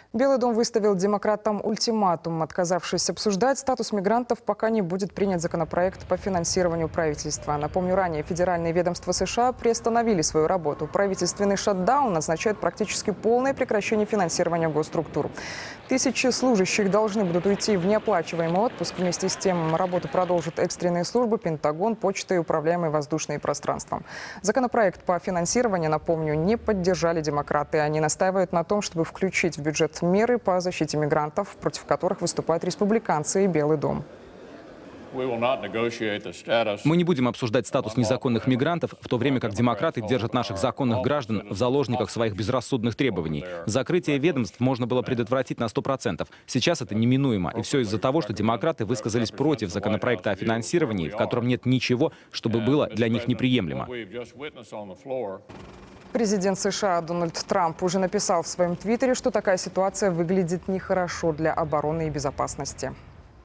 Белый дом выставил демократам ультиматум. Отказавшись обсуждать статус мигрантов, пока не будет принят законопроект по финансированию правительства. Напомню, ранее федеральные ведомства США приостановили свою работу. Правительственный шатдаун означает практически полное прекращение финансирования госструктур. Тысячи служащих должны будут уйти в неоплачиваемый отпуск. Вместе с тем работу продолжат экстренные службы, Пентагон, почта и управляемые воздушные пространства. Законопроект по финансированию, напомню, не поддержали демократы. Они настаивают на том, чтобы включить в бюджет меры по защите мигрантов, против которых выступают республиканцы и Белый дом. Мы не будем обсуждать статус незаконных мигрантов, в то время как демократы держат наших законных граждан в заложниках своих безрассудных требований. Закрытие ведомств можно было предотвратить на 100%. Сейчас это неминуемо. И все из-за того, что демократы высказались против законопроекта о финансировании, в котором нет ничего, чтобы было для них неприемлемо. Президент США Дональд Трамп уже написал в своем твиттере, что такая ситуация выглядит нехорошо для обороны и безопасности.